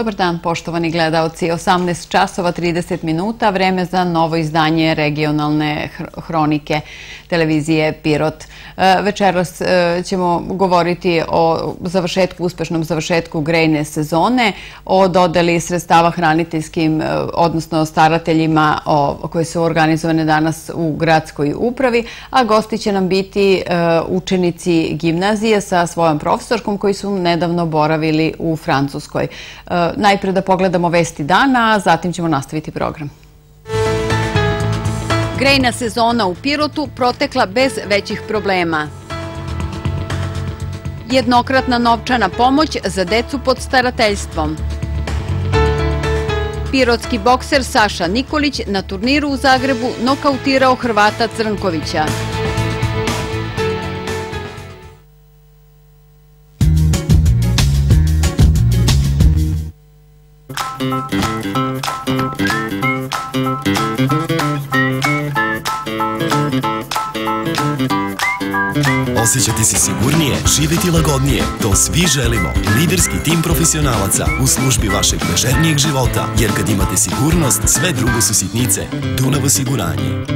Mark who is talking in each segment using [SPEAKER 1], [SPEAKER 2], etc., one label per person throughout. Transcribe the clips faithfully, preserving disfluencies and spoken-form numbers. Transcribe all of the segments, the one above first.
[SPEAKER 1] Dobar dan, poštovani gledaoci. osamnaest časova trideset minuta, vreme za novo izdanje regionalne hronike televizije Pirot. Večeras ćemo govoriti o završetku, uspešnom završetku grejne sezone, o dodeli sredstava hraniteljskim, odnosno starateljima koje su organizovane danas u gradskoj upravi, a gosti će nam biti učenici gimnazije sa svojom profesorkom koji su nedavno boravili u Francuskoj. Najpre da pogledamo vesti dana, a zatim ćemo nastaviti program. Grejna sezona u Pirotu protekla bez većih problema. Jednokratna novčana pomoć za decu pod starateljstvom. Pirotski bokser Saša Nikolić na turniru u Zagrebu nokautirao Hrvata Crnkovića.
[SPEAKER 2] Osjećati se sigurnije, živjeti lagodnije. To svi želimo. Liderski tim profesionalaca u službi vašeg ležernijeg života. Jer kad imate sigurnost, sve drugo su sitnice. Dunav osiguranje.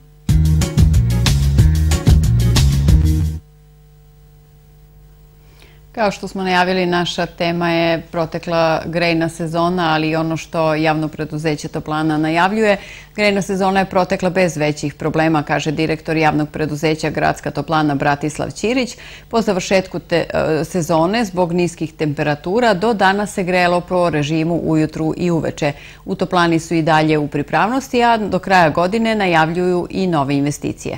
[SPEAKER 1] Kao što smo najavili, naša tema je protekla grejna sezona, ali i ono što javno preduzeće Toplana najavljuje. Grejna sezona je protekla bez većih problema, kaže direktor javnog preduzeća Gradska toplana Bratislav Ćirić. Po završetku sezone, zbog niskih temperatura, do danas se grejalo po režimu ujutru i uveče. U Toplani su i dalje u pripravnosti, a do kraja godine najavljuju i nove investicije.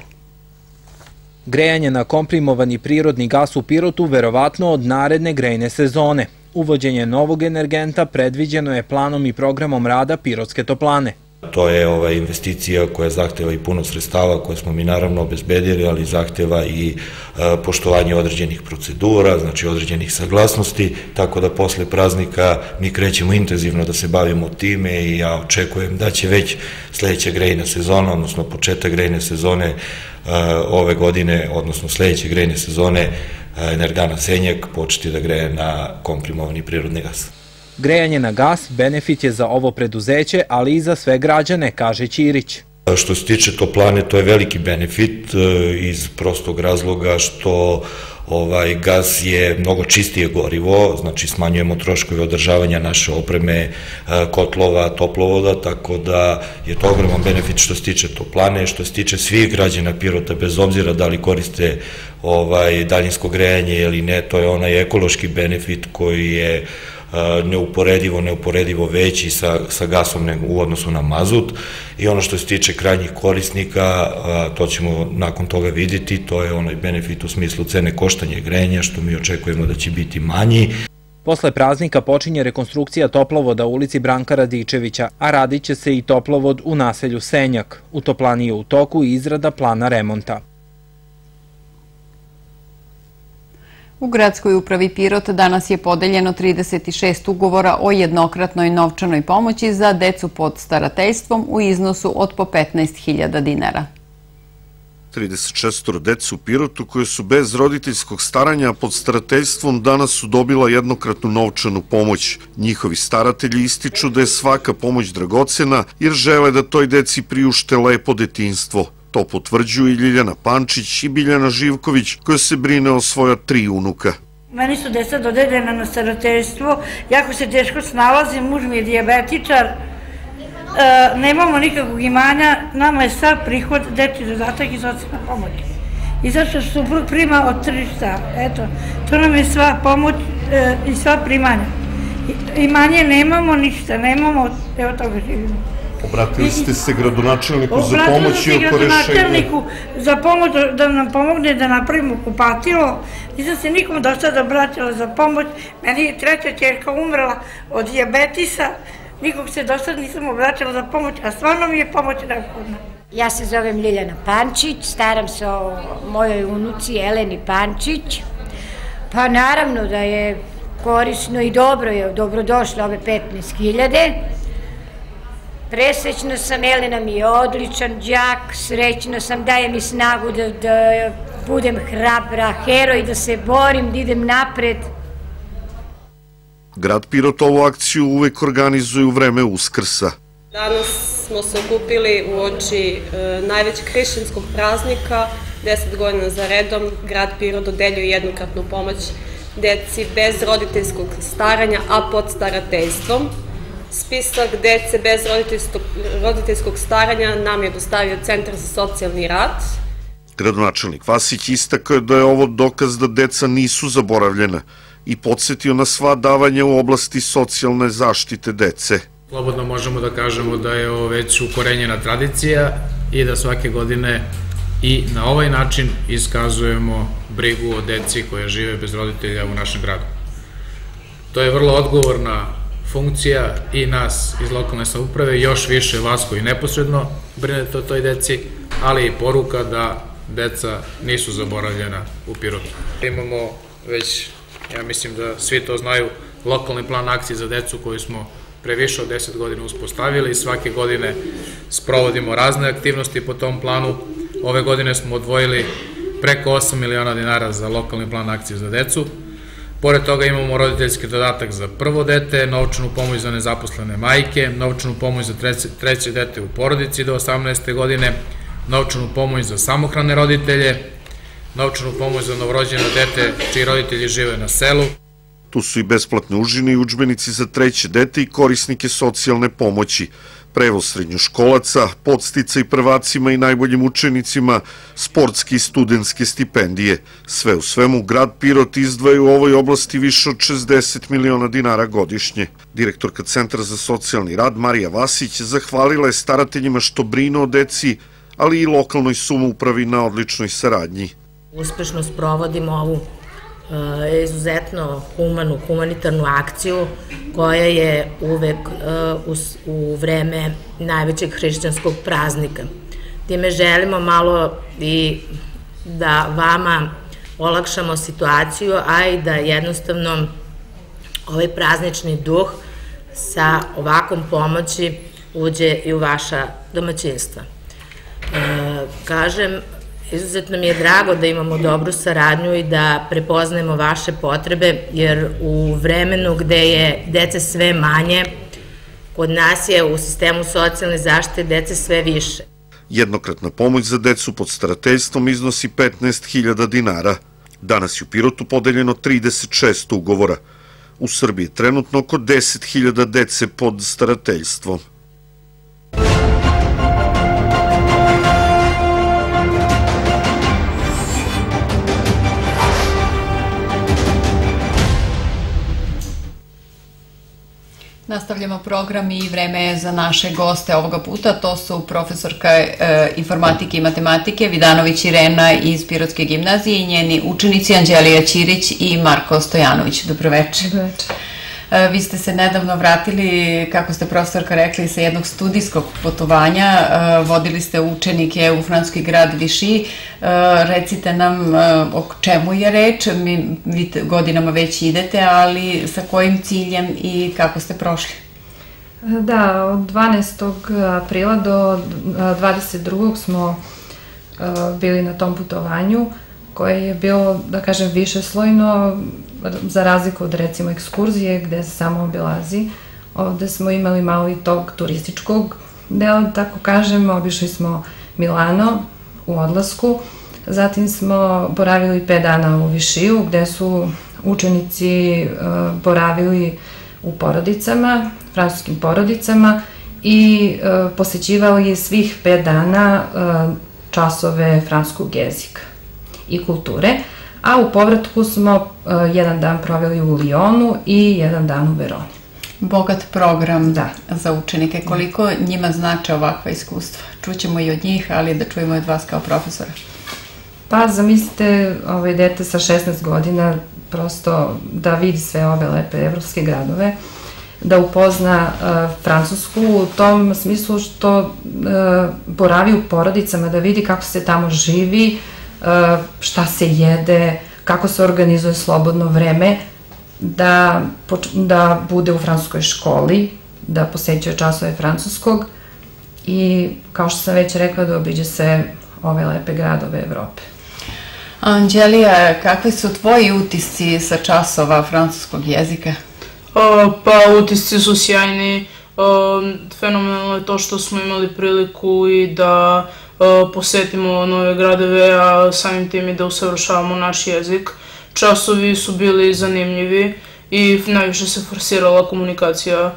[SPEAKER 3] Grejanje na komprimovani prirodni gas u Pirotu verovatno od naredne grejne sezone. Uvođenje novog energenta predviđeno je planom i programom rada Pirotske toplane.
[SPEAKER 4] To je investicija koja zahteva i puno sredstava koje smo mi naravno obezbedili, ali zahteva i poštovanje određenih procedura, znači određenih saglasnosti, tako da posle praznika mi krećemo intenzivno da se bavimo time i ja očekujem da će već sledeća grejna sezona, odnosno početak grejne sezone ove godine, odnosno sledeće grejne sezone, Energana Senjak početi da greje na komprimovani prirodni gas.
[SPEAKER 3] Grejanje na gas benefit je za ovo preduzeće, ali i za sve građane, kaže Ćirić.
[SPEAKER 4] Što se tiče toplane, to je veliki benefit iz prostog razloga što gas je mnogo čistije gorivo, znači smanjujemo troškove održavanja naše opreme, kotlova, toplovoda, tako da je to ogroman benefit što se tiče toplane, što se tiče svih građana Pirota, bez obzira da li koriste daljinsko grejanje ili ne, to je onaj ekološki benefit koji je neuporedivo, neuporedivo veći sa gasom u odnosu na mazut. I ono što se tiče krajnjih korisnika, to ćemo nakon toga vidjeti, to je onaj benefit u smislu cene koštanja grejanja, što mi očekujemo da će biti manji.
[SPEAKER 3] Posle praznika počinje rekonstrukcija toplovoda u ulici Branka Radičevića, a radit će se i toplovod u naselju Senjak. U Toplani je u toku izrada plana remonta.
[SPEAKER 1] U Gradskoj upravi Pirot danas je podeljeno trideset šest ugovora o jednokratnoj novčanoj pomoći za decu pod starateljstvom u iznosu od po petnaest hiljada dinara.
[SPEAKER 5] trideset šest dece u Pirotu koje su bez roditeljskog staranja pod starateljstvom danas su dobila jednokratnu novčanu pomoć. Njihovi staratelji ističu da je svaka pomoć dragocena jer žele da toj deci priušte lepo detinjstvo. To potvrđuju i Ljiljana Pančić i Biljana Živković, koja se brine o svoja tri unuka.
[SPEAKER 6] Meni su deca dodeljena na starateljstvo, jako se teško snalazim, muž mi je dijabetičar, nemamo nikakvog imanja, nama je sav prihod dečji dodatak i socijalna pomoć. I sad što suprug prima od tržišta, eto, to nam je sva pomoć i sva primanja. Imanje nemamo ništa, nemamo, evo toga živimo.
[SPEAKER 5] Obratili ste se gradonačelniku za pomoć i oko rešenja? Obratili ste gradonačelniku za pomoć da nam pomogne da napravimo kupatilo. Nisam se nikom do sada obratila za pomoć. Meni je treća ćerka umrla od dijabetisa. Nikog se do sada nisam obratila za pomoć, a stvarno mi je pomoć neophodna.
[SPEAKER 7] Ja se zovem Ljiljana Pančić, staram se o mojoj unuci Eleni Pančić. Pa naravno da je korisno i dobro je, dobrodošlo ove petnaest hiljade. Presrećna sam, Elena mi je odličan đak, srećna sam, daje mi snagu da budem hrabra, heroj, da se borim, da idem napred.
[SPEAKER 5] Grad Pirot ovu akciju uvek organizuje u vreme Uskrsa.
[SPEAKER 8] Danas smo se okupili u oči najvećeg hrišćanskog praznika. Deset godina za redom grad Pirot dodeljuje jednokratnu pomoć deci bez roditeljskog staranja, a pod starateljstvom. Spisak dece bez roditeljskog staranja nam je dostavio Centar za socijalni rad.
[SPEAKER 5] Gradonačelnik Vasić istakao je da je ovo dokaz da deca nisu zaboravljena i podsjetio na sva davanja u oblasti socijalne zaštite dece.
[SPEAKER 9] Slobodno možemo da kažemo da je ovo već ukorenjena tradicija i da svake godine i na ovaj način iskazujemo brigu o deci koja žive bez roditelja u našem gradu. To je vrlo odgovorna funkcija i nas iz lokalne samouprave, još više vas koji neposredno brinete o toj deci, ali i poruka da deca nisu zaboravljena u Pirotu. Imamo već, ja mislim da svi to znaju, lokalni plan akcije za decu koju smo pre više od deset godina uspostavili i svake godine sprovodimo razne aktivnosti po tom planu. Ove godine smo odvojili preko osam miliona dinara za lokalni plan akcije za decu. Pored toga imamo roditeljski dodatak za prvo dete, novčanu pomoć za nezaposlene majke, novčanu pomoć za treće dete u porodici do osamnaeste godine, novčanu pomoć za samohrane roditelje, novčanu pomoć za novorođeno dete čiji roditelji žive na selu.
[SPEAKER 5] Tu su i besplatne užine i udžbenici za treće dete i korisnike socijalne pomoći, prevoz srednjoškolaca, podsticaj prvacima i najboljim učenicima, sportske i studentske stipendije. Sve u svemu, grad Pirot izdvaja u ovoj oblasti više od šezdeset miliona dinara godišnje. Direktorka Centra za socijalni rad Marija Vasić zahvalila je starateljima što brinu o deci, ali i lokalnoj samoupravi na odličnoj saradnji.
[SPEAKER 10] Uspešno sprovodimo ovu izuzetno humanu, humanitarnu akciju koja je uvek u vreme najvećeg hrišćanskog praznika. Time želimo malo i da vama olakšamo situaciju, a i da jednostavno ovaj praznični duh sa ovakvom pomoći uđe i u vaša domaćinstva. Kažem, izuzetno mi je drago da imamo dobru saradnju i da prepoznajemo vaše potrebe, jer u vremenu gde je dece sve manje, kod nas je u sistemu socijalne zaštite dece sve više.
[SPEAKER 5] Jednokratna pomoć za decu pod starateljstvom iznosi petnaest hiljada dinara. Danas je u Pirotu podeljeno trideset šest ugovora. U Srbiji je trenutno oko deset hiljada dece pod starateljstvom.
[SPEAKER 1] Nastavljamo program i vreme je za naše goste ovoga puta. To su profesorka informatike i matematike Vidanović Irena iz Pirotske gimnazije i njeni učenici Anđelija Ćirić i Marko Stojanović. Dobroveče. Dobroveče. Vi ste se nedavno vratili, kako ste profesorka rekli, sa jednog studijskog putovanja. Vodili ste učenike u francuski grad Vichy. Recite nam o čemu je reč. Vi godinama već idete, ali sa kojim ciljem i kako ste prošli?
[SPEAKER 11] Da, od dvanaestog aprila do dvadeset drugog smo bili na tom putovanju koje je bilo, da kažem, višeslojno, za razliku od recimo ekskurzije gde se samo obilazi. Ovde smo imali malo i tog turističkog dela, tako kažem. Obišli smo Milano u odlasku, zatim smo boravili pet dana u Višiju gde su učenici boravili u porodicama, francuskim porodicama i posećivali svih pet dana časove francuskog jezika i kulture, a u povratku smo jedan dan proveli u Lijonu i jedan dan u Veroni.
[SPEAKER 1] Bogat program za učenike. Koliko njima znače ovakva iskustva? Čućemo i od njih, ali da čujemo i od vas kao profesora.
[SPEAKER 11] Pa, zamislite ovaj dete sa šesnaest godina prosto da vidi sve ove lepe evropske gradove, da upozna Francusku u tom smislu što boravi u porodicama, da vidi kako se tamo živi, šta se jede, kako se organizuje slobodno vreme, da bude u francuskoj školi, da posećuje časove francuskog i, kao što sam već rekla, da obiđe se ove lepe gradove Evrope.
[SPEAKER 1] Anđelija, kakvi su tvoji utisci sa časova francuskog jezika?
[SPEAKER 12] Pa utisci su sjajni, fenomenalno je to što smo imali priliku i da posetimo nove gradove, a samim tim i da usavršavamo naš jezik. Časovi su bili zanimljivi i najviše se forsirala komunikacija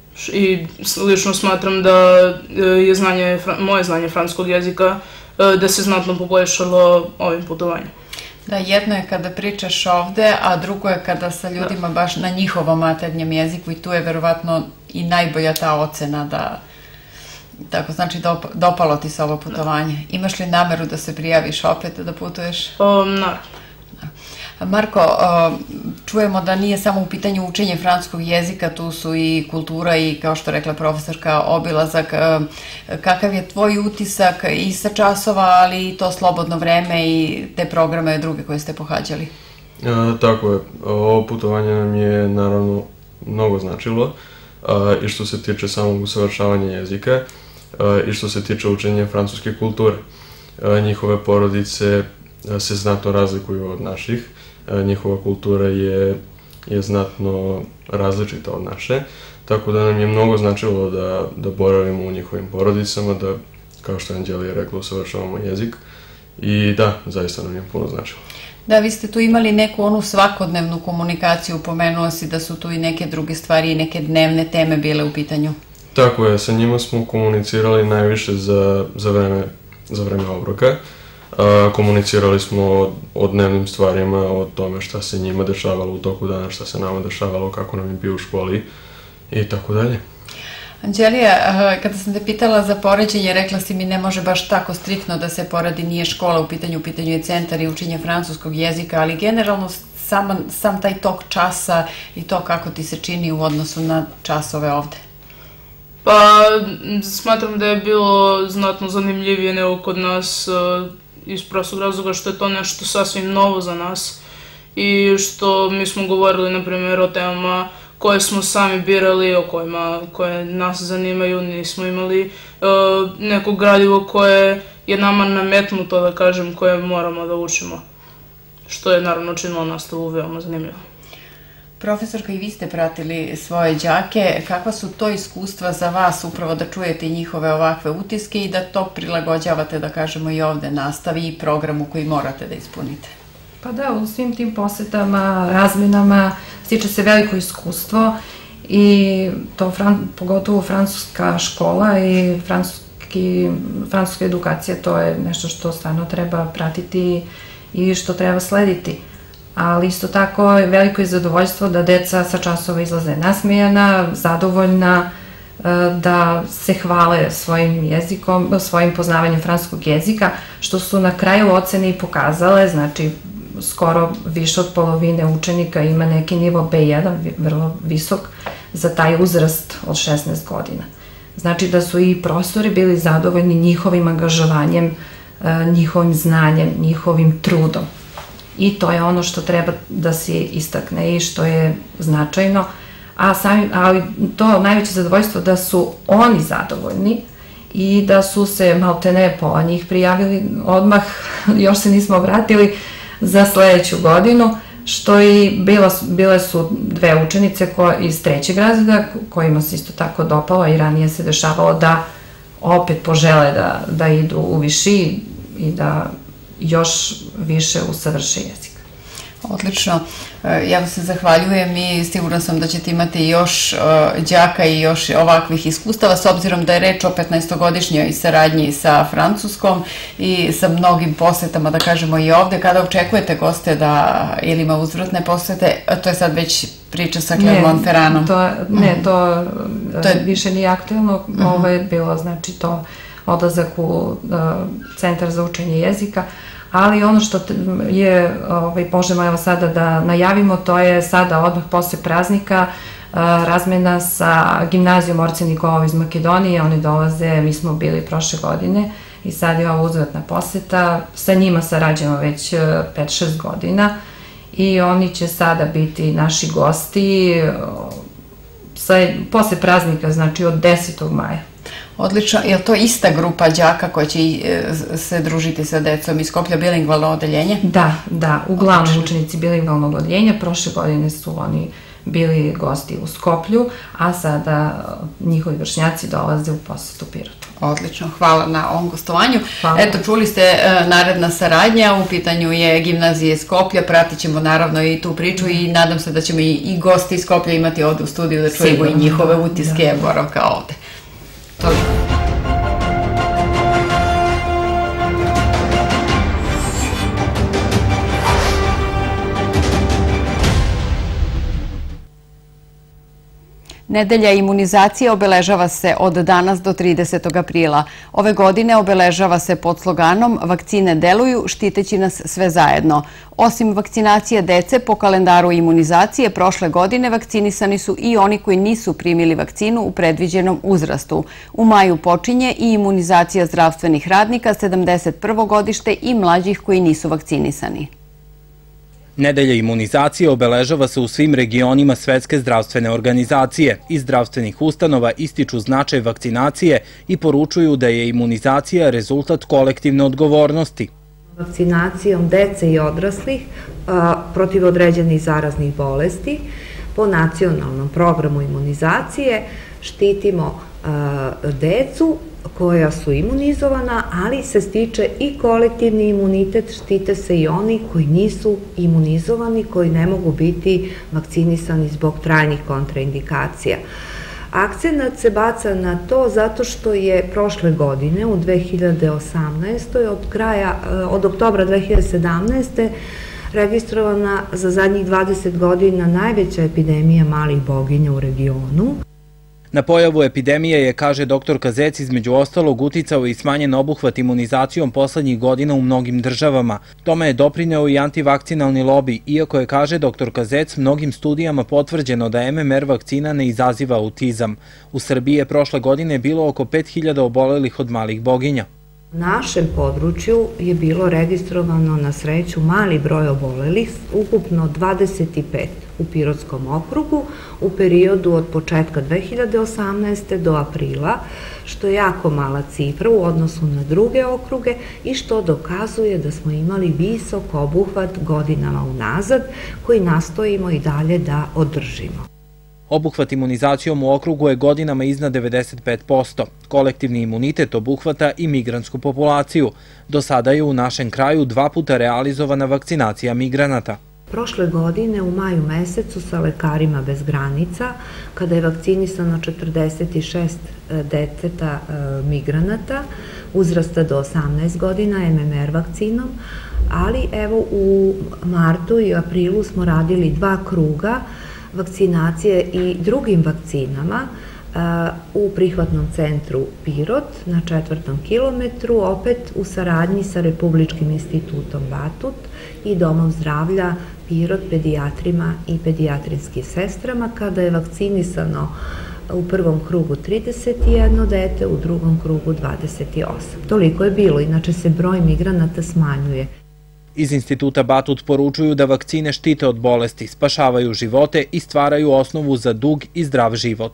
[SPEAKER 12] i lično smatram da je znanje, moje znanje francuskog jezika da se znatno poboljšalo ovim putovanjem.
[SPEAKER 1] Da, jedno je kada pričaš ovde, a drugo je kada sa ljudima baš na njihovom maternjem jeziku i tu je verovatno i najbolja ta ocena da, tako znači dopalo ti se ovo putovanje. Imaš li nameru da se prijaviš opet da putuješ?
[SPEAKER 12] Naravno.
[SPEAKER 1] Marko, čujemo da nije samo u pitanju učenje francuskog jezika, tu su i kultura i, kao što rekla profesorka, obilazak. Kakav je tvoj utisak i sa časova, ali i to slobodno vreme i te programe druge koje ste pohađali?
[SPEAKER 13] Tako je. Ovo putovanje nam je naravno mnogo značilo i što se tiče samog usavršavanja jezika i što se tiče učenja francuske kulture. Njihove porodice se znatno razlikuju od naših. Njihova kultura je, je znatno različita od naše, tako da nam je mnogo značilo da, da boravimo u njihovim porodicama, da, kao što je Anđelija rekla, usavršavamo jezik i da, zaista nam je puno značilo.
[SPEAKER 1] Da, vi ste tu imali neku onu svakodnevnu komunikaciju, pomenuo si da su tu i neke druge stvari i neke dnevne teme bile u pitanju.
[SPEAKER 13] Tako je, sa njima smo komunicirali najviše za, za, vreme, za vreme obroka. Komunicirali smo o dnevnim stvarima, o tome šta se njima dešavalo u toku dana, šta se nama dešavalo, kako nam je bio u školi i tako dalje.
[SPEAKER 1] Anđelija, kada sam te pitala za poređenje, rekla si mi ne može baš tako striktno da se poradi, nije škola u pitanju, u pitanju je centar i učenje francuskog jezika, ali generalno sam, sam taj tok časa i to kako ti se čini u odnosu na časove ovde.
[SPEAKER 12] Pa, smatram da je bilo znatno zanimljivije nego kod nas, iz prostog razloga što je to nešto sasvim novo za nas i što mi smo govorili, na primjer, o temama koje smo sami birali, o kojima koje nas zanimaju, nismo imali neko gradivo koje je nama nametnuto, da kažem, koje moramo da učimo, što je naravno činilo nastavu veoma zanimljivo.
[SPEAKER 1] Profesorka, i vi ste pratili svoje đake. Kakva su to iskustva za vas, upravo da čujete njihove ovakve utiske i da to prilagođavate, da kažemo, i ovde nastavi i programu koji morate da ispunite?
[SPEAKER 11] Pa da, u svim tim posetama, razmenama stiče se veliko iskustvo i to pogotovo francuska škola i francuska edukacija, to je nešto što stvarno treba pratiti i što treba slediti. Ali isto tako veliko je zadovoljstvo da deca sa časova izlaze nasmejana, zadovoljna, da se hvale svojim jezikom, svojim poznavanjem francuskog jezika, što su na kraju ocene i pokazale, znači skoro više od polovine učenika ima neki nivo be jedan, vrlo visok, za taj uzrast od šesnaest godina. Znači da su i profesori bili zadovoljni njihovim angažovanjem, njihovim znanjem, njihovim trudom. I to je ono što treba da se istakne i što je značajno, ali to najveće zadovoljstvo da su oni zadovoljni i da su se maltene pola njih prijavili odmah, još se nismo vratili za sledeću godinu, što i bile su dve učenice iz trećeg razreda kojima se isto tako dopalo i ranije se dešavalo da opet požele da idu u viši i da još više usavrše jezik.
[SPEAKER 1] Odlično. Ja vam se zahvaljujem i sigurno sam da ćete imati još đaka i još ovakvih iskustava, s obzirom da je reč o petnaestogodišnjoj saradnji sa Francuskom i sa mnogim posetama, da kažemo i ovde. Kada očekujete goste da ili ima uzvratne posete, to je sad već priča sa Clermont-Ferranom.
[SPEAKER 11] Ne, to više nije aktuelno. Ovo je bilo, znači, to odlazak u centar za učenje jezika, ali ono što je, možemo evo sada da najavimo, to je sada odmah posle praznika razmena sa gimnazijom Orce Nikolov iz Makedonije. Oni dolaze, mi smo bili prošle godine i sad je ovo uzvratna poseta, sa njima sarađujemo već pet šest godina i oni će sada biti naši gosti posle praznika, znači od desetog maja.
[SPEAKER 1] Odlično. Je li to ista grupa đaka koja će se družiti sa decom iz Skoplja, bilingvalno odeljenje?
[SPEAKER 11] Da, da. Uglavnom učenici bilingvalnog odeljenja. Prošle godine su oni bili gosti u Skoplju, a sada njihovi vršnjaci dolaze u posetu Pirotu.
[SPEAKER 1] Odlično, hvala na ovom gostovanju.
[SPEAKER 11] Hvala.
[SPEAKER 1] Eto, čuli ste naredna saradnja, u pitanju je gimnazije Skoplja, pratit ćemo naravno i tu priču i nadam se da ćemo i gosti iz Skoplja imati ovde u studiju da čujemo i njihove utiske boravka ovde. Toliko. Nedelja imunizacije obeležava se od danas do tridesetog aprila. Ove godine obeležava se pod sloganom "Vakcine deluju, štiteći nas sve zajedno". Osim vakcinacije dece, po kalendaru imunizacije prošle godine vakcinisani su i oni koji nisu primili vakcinu u predviđenom uzrastu. U maju počinje i imunizacija zdravstvenih radnika, sedamdeset prvo godište i mlađih koji nisu vakcinisani.
[SPEAKER 3] Nedelja imunizacije obeležava se u svim regionima Svetske zdravstvene organizacije. Iz zdravstvenih ustanova ističu značaj vakcinacije i poručuju da je imunizacija rezultat kolektivne odgovornosti.
[SPEAKER 14] Vakcinacijom dece i odraslih protiv određenih zaraznih bolesti po nacionalnom programu imunizacije štitimo decu koja su imunizovana, ali se stiče i kolektivni imunitet, štite se i oni koji nisu imunizovani, koji ne mogu biti vakcinisani zbog trajnih kontraindikacija. Akcenat se baca na to zato što je prošle godine, u dve hiljade osamnaestoj. od kraja, od oktobra dve hiljade sedamnaeste. registrovana za zadnjih dvadeset godina najveća epidemija malih boginja u regionu.
[SPEAKER 3] Na pojavu epidemije je, kaže doktorka Zec, između ostalog uticao i smanjen obuhvat imunizacijom poslednjih godina u mnogim državama. Tome je doprineo i antivakcinalni lobi, iako je, kaže doktorka Zec, mnogim studijama potvrđeno da M M R vakcina ne izaziva autizam. U Srbiji je prošle godine bilo oko pet hiljada obolelih od malih boginja.
[SPEAKER 14] U našem području je bilo registrovano na sreću mali broj obolelih, ukupno dvadeset pet u Pirotskom okrugu u periodu od početka dve hiljade osamnaeste. do aprila, što je jako mala cifra u odnosu na druge okruge i što dokazuje da smo imali visok obuhvat godinama unazad koji nastojimo i dalje da održimo.
[SPEAKER 3] Obuhvat imunizacijom u okrugu je godinama iznad devedeset pet posto. Kolektivni imunitet obuhvata i migrantsku populaciju. Do sada je u našem kraju dva puta realizovana vakcinacija migranata.
[SPEAKER 14] Prošle godine u maju mesecu sa Lekarima bez granica, kada je vakcinisano četrdeset šest deteta migranata uzrasta do osamnaest godina M M R vakcinom, ali evo u martu i aprilu smo radili dva kruga vakcinacije i drugim vakcinama u prihvatnom centru Pirot na četvrtom kilometru, opet u saradnji sa Republičkim institutom Batut i Domom zdravlja Pirot, pedijatrima i pedijatrinskim sestrama, kada je vakcinisano u prvom krugu trideset jedno dete, u drugom krugu dvadeset osam. Toliko je bilo, inače se broj migranata smanjuje.
[SPEAKER 3] Iz instituta Batut poručuju da vakcine štite od bolesti, spašavaju živote i stvaraju osnovu za dug i zdrav život.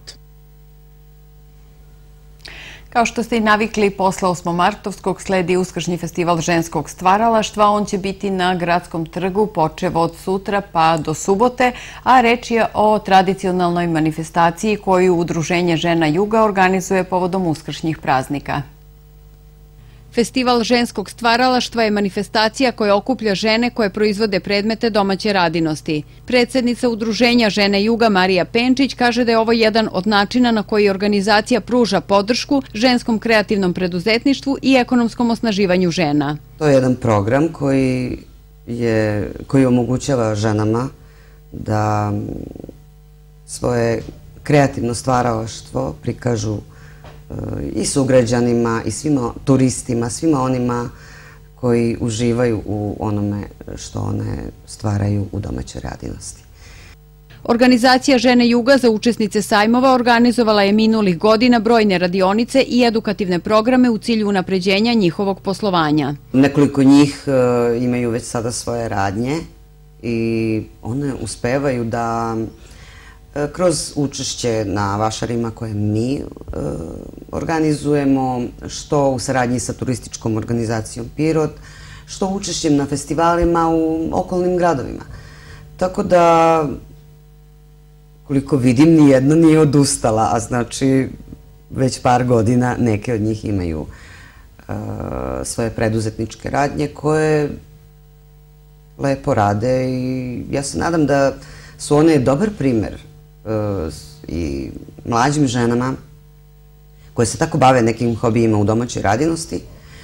[SPEAKER 1] Kao što ste i navikli, posle osmomartovskog sledi Uskršnji festival ženskog stvaralaštva. On će biti na Gradskom trgu počev od sutra pa do subote, a reč je o tradicionalnoj manifestaciji koju Udruženje žena Juga organizuje povodom uskršnjih praznika. Festival ženskog stvaralaštva je manifestacija koja okuplja žene koje proizvode predmete domaće radinosti. Predsednica Udruženja žene Juga Marija Penčić kaže da je ovo jedan od načina na koji organizacija pruža podršku ženskom kreativnom preduzetništvu i ekonomskom osnaživanju žena.
[SPEAKER 15] To je jedan program koji, je, koji omogućava ženama da svoje kreativno stvaralaštvo prikažu i sugrađanima i svima turistima, svima onima koji uživaju u onome što one stvaraju u domaćoj radinosti.
[SPEAKER 1] Organizacija Žene Juga za učesnice sajmova organizovala je minulih godina brojne radionice i edukativne programe u cilju unapređenja njihovog poslovanja.
[SPEAKER 15] Nekoliko njih imaju već sada svoje radnje i one uspevaju da kroz učešće na vašarima koje mi organizujemo, što u saradnji sa turističkom organizacijom Pirot, što učešćem na festivalima u okolnim gradovima. Tako da koliko vidim, nijedno nije odustala, a znači već par godina neke od njih imaju svoje preduzetničke radnje koje lepo rade i ja se nadam da su one dobar primer i mlađim ženama koje se tako bave nekim hobijima u domaćoj radinosti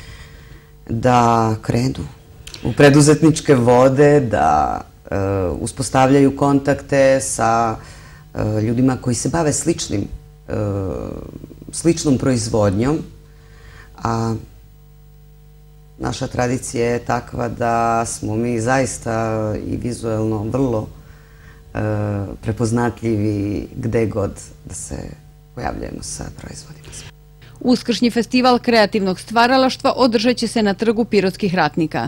[SPEAKER 15] da krenu u preduzetničke vode, da uspostavljaju kontakte sa ljudima koji se bave sličnim, sličnom proizvodnjom, a naša tradicija je takva da smo mi zaista i vizuelno vrlo prepoznatljivi gde god da se pojavljujemo sa proizvodima.
[SPEAKER 1] Uskršnji festival kreativnog stvaralaštva održat će se na trgu Pirotskih ratnika.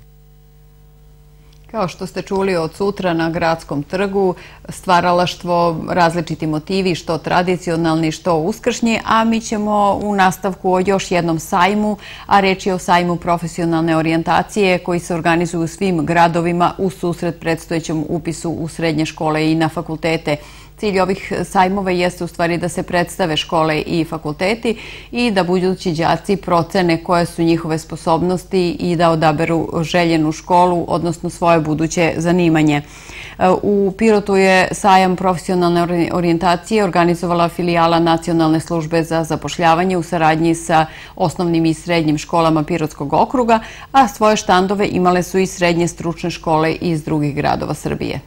[SPEAKER 1] Kao što ste čuli, od sutra na Gradskom trgu stvaralaštvo, različiti motivi, što tradicionalni, što uskršnji, a mi ćemo u nastavku o još jednom sajmu, a reč je o sajmu profesionalne orijentacije koji se organizuju u svim gradovima u susret predstojećem upisu u srednje škole i na fakultete. Cilj ovih sajmova jeste u stvari da se predstave škole i fakulteti i da budući đaci procene koje su njihove sposobnosti i da odaberu željenu školu, odnosno svoje buduće zanimanje. U Pirotu je sajam profesionalne orijentacije organizovala filijala Nacionalne službe za zapošljavanje u saradnji sa osnovnim i srednjim školama Pirotskog okruga, a svoje štandove imale su i srednje stručne škole iz drugih gradova Srbije.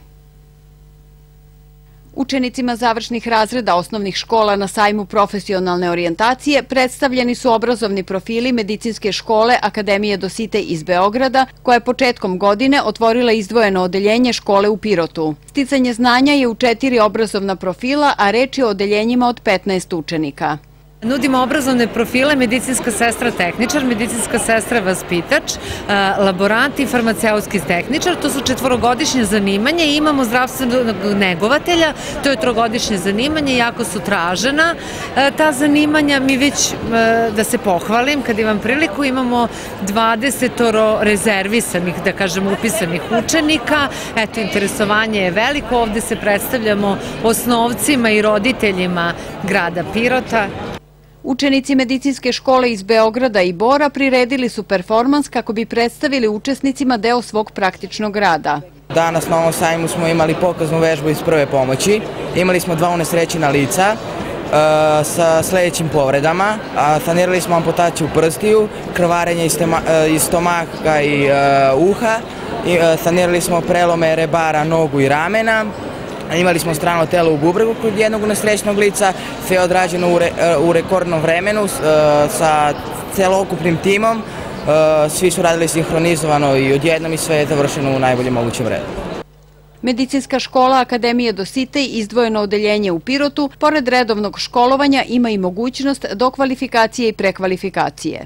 [SPEAKER 1] Učenicima završnih razreda osnovnih škola na sajmu profesionalne orijentacije predstavljeni su obrazovni profili medicinske škole Akademije Dositej iz Beograda, koja je početkom godine otvorila izdvojeno odeljenje škole u Pirotu. Sticanje znanja je u četiri obrazovna profila, a reč je o odeljenjima od petnaest učenika.
[SPEAKER 16] Nudimo obrazovne profile medicinska sestra tehničar, medicinska sestra vaspitač, laborant i farmaceutski tehničar. To su četvorogodišnje zanimanje i imamo zdravstvenog negovatelja. To je trogodišnje zanimanje, jako su tražena ta zanimanja. Mi već, da se pohvalim, kad imam priliku, imamo dvadesetoro rezervisanih, da kažem, upisanih učenika. Eto, interesovanje je veliko. Ovde se predstavljamo osnovcima i roditeljima grada Pirota.
[SPEAKER 1] Učenici medicinske škole iz Beograda i Bora priredili su performans kako bi predstavili učesnicima deo svog praktičnog rada.
[SPEAKER 17] Danas na ovom sajmu smo imali pokaznu vežbu iz prve pomoći. Imali smo dva unesrećena lica sa sledećim povredama. Sanirali smo amputaciju prstiju, krvarenje iz stomaka i uha. Sanirali smo prelome rebara, nogu i ramena. Imali smo strano telo u bubregu kod jednog unesrećenog lica, sve je odrađeno u rekordnom vremenu sa celokupnim timom. Svi su radili sinhronizovano i odjednom i sve je završeno u najboljem mogućem redu.
[SPEAKER 1] Medicinska škola Akademije Dositej, izdvojeno odeljenje u Pirotu, pored redovnog školovanja ima i mogućnost dokvalifikacije i prekvalifikacije.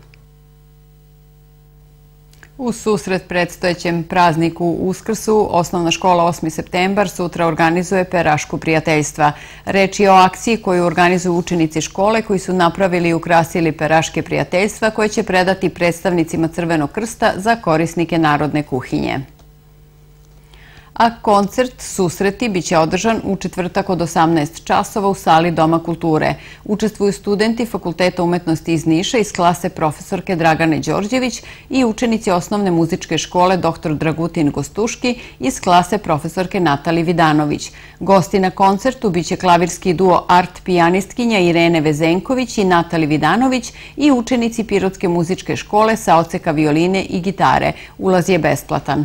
[SPEAKER 1] U susret predstojećem prazniku Uskrsu, osnovna škola osmi septembar sutra organizuje perašku prijateljstva. Reč je o akciji koju organizuju učenici škole koji su napravili i ukrasili peraške prijateljstva koje će predati predstavnicima Crvenog krsta za korisnike narodne kuhinje. A koncert Susreti biće održan u četvrtak od osamnaest časova u sali Doma kulture. Učestvuju studenti Fakulteta umetnosti iz Niša iz klase profesorke Dragane Đorđević i učenici osnovne muzičke škole doktor Dragutin Gostuški iz klase profesorke Natali Vidanović. Gosti na koncertu biće klavirski duo art pijanistkinja Irene Vezenković i Natali Vidanović i učenici Pirotske muzičke škole sa odseka violine i gitare. Ulaz je besplatan.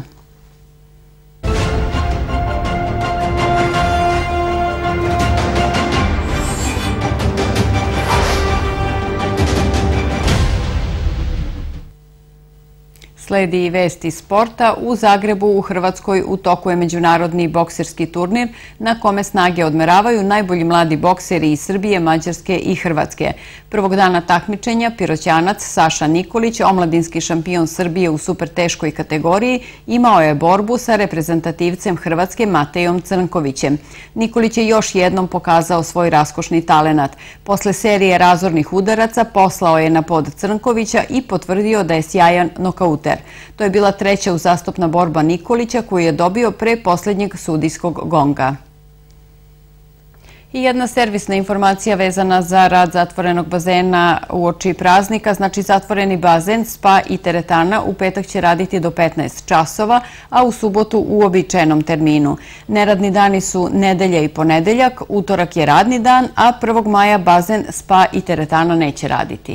[SPEAKER 1] Sledi i vest iz sporta. U Zagrebu u Hrvatskoj u toku je međunarodni bokserski turnir na kome snage odmeravaju najbolji mladi bokseri iz Srbije, Mađarske i Hrvatske. Prvog dana takmičenja Piroćanac Saša Nikolić, omladinski šampion Srbije u superteškoj kategoriji, imao je borbu sa reprezentativcem Hrvatske Matejom Crnkovićem. Nikolić je još jednom pokazao svoj raskošni talenat. Posle serije razornih udaraca poslao je na pod Crnkovića i potvrdio da je sjajan nokauter. To je bila treća uzastopna borba Nikolića koju je dobio pre poslednjeg sudijskog gonga. I jedna servisna informacija vezana za rad zatvorenog bazena uoči praznika, znači zatvoreni bazen, spa i teretana u petak će raditi do petnaest časova, a u subotu u uobičajenom terminu. Neradni dani su nedelja i ponedeljak, utorak je radni dan, a prvog maja bazen, spa i teretana neće raditi.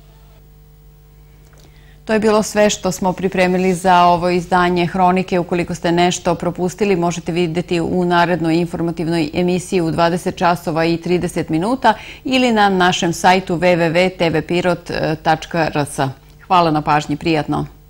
[SPEAKER 1] To je bilo sve što smo pripremili za ovo izdanje Hronike. Ukoliko ste nešto propustili, možete vidjeti u narednoj informativnoj emisiji u dvadeset časova i trideset minuta ili na našem sajtu w w w tačka t v pirot tačka r s. Hvala na pažnji, prijatno.